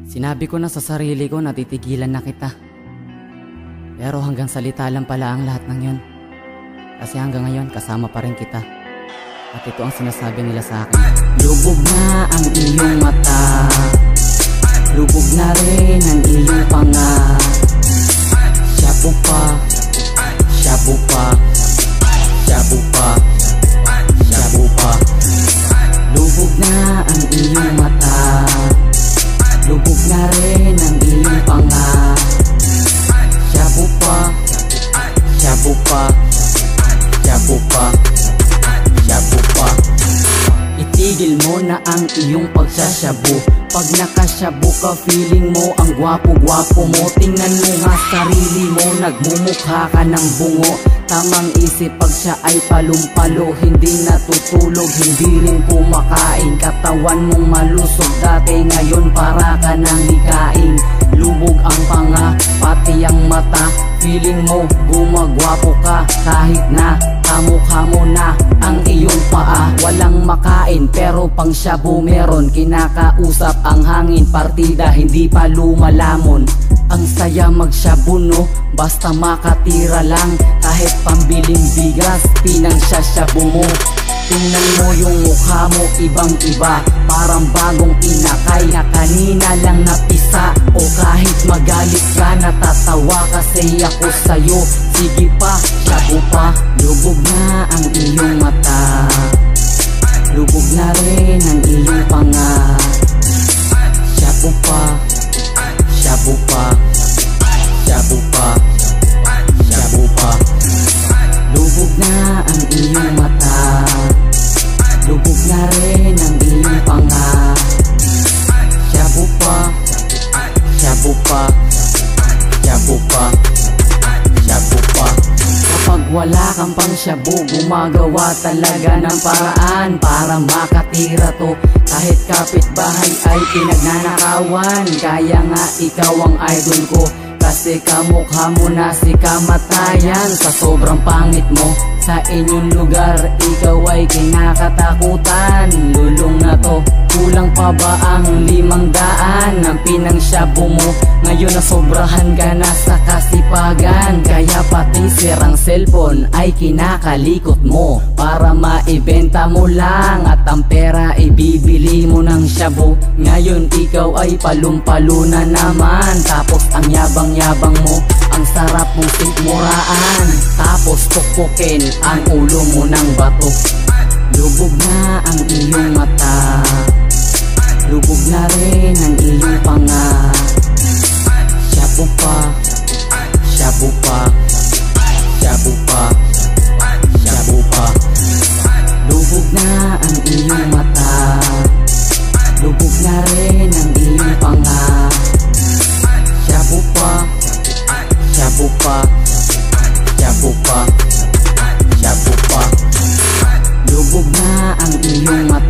Sinabi ko na sa sarili ko na titigilan na kita. Pero hanggang salita lang pala ang lahat ng yun. Kasi hanggang ngayon kasama pa rin kita. At ito ang sinasabi nila sa akin. Lubog na ang iyong mata, lubog na rin ang iyong panga. Shabu pa, shabu pa, shabu pa, shabu pa. Lubog na ang iyong mata, lubog na rin ang iyong panga. Shabu pa, shabu pa, shabu pa, shabu pa. Itigil mo na ang iyong pagsashabu. Pag nakashabu ka, feeling mo ang gwapo-gwapo mo. Tingnan mo nga sarili mo, nagmumukha ka ng bungo. Tamang isip pag siya ay palumpalo, hindi natutulog, hindi rin kumakain. Katawan mong malusog dati, ngayon para ka nang hikain. Lubog ang panga, pati ang mata, feeling mo gumagwapo ka. Kahit na kamukha mo na ang iyong paa. Walang makain pero pang shabu meron, kinakausap ang hangin, partida hindi pa lumalamon. Ang saya mag-shabu no, basta makatira lang. Kahit pambiling bigas, pinang-shabu mo. Tingnan mo yung mukha mo, ibang iba, parang bagong inakay na kanina lang napisa. O kahit magalit ka, natatawa kasi ako sa'yo. Sige pa, shabu pa. Lubog na ang iyong mata, lubog na rin ang iyong panga. Shabu pa, shabu pa, shabu pa, shabu pa. Lubog na ang iyong mata, lubog na rin ang iyong panga. Shabu pa, shabu pa, shabu pa, shabu pa. Kapag wala kang pang shabu, gumagawa talaga ng paraan para makatira to. Kahit kapitbahay ay pinagnanakawan, kaya nga ikaw ang idol ko. Kasi kamukha mo na si kamatayan. Sa sobrang pangit mo, sa inyong lugar ikaw ay kinakatakutan. Lulong na to, kulang pa ba ang 500 ng pinang-shabu mo? Ngayon na sobrahan ka na sa kasipagan, kaya pati sirang cellphone ay kinakalikot mo para maibenta mo lang. At ang pera ibibili mo ng shabu. Ngayon ikaw ay palumpalo na naman. Tapos ang yabang-yabang mo, ang sarap mong sikmuraan. Tapos pukpukin ang ulo mo ng bato. Lubog na ang iyong mata, lubog na rin ang iyong panga. Shabu pa, shabu pa, shabu pa, shabu pa. Lubog na ang iyong mata, lubog na rin ang iyong panga. Shabu pa, shabu pa, shabu pa, shabu pa. Lubog na ang iyong mata,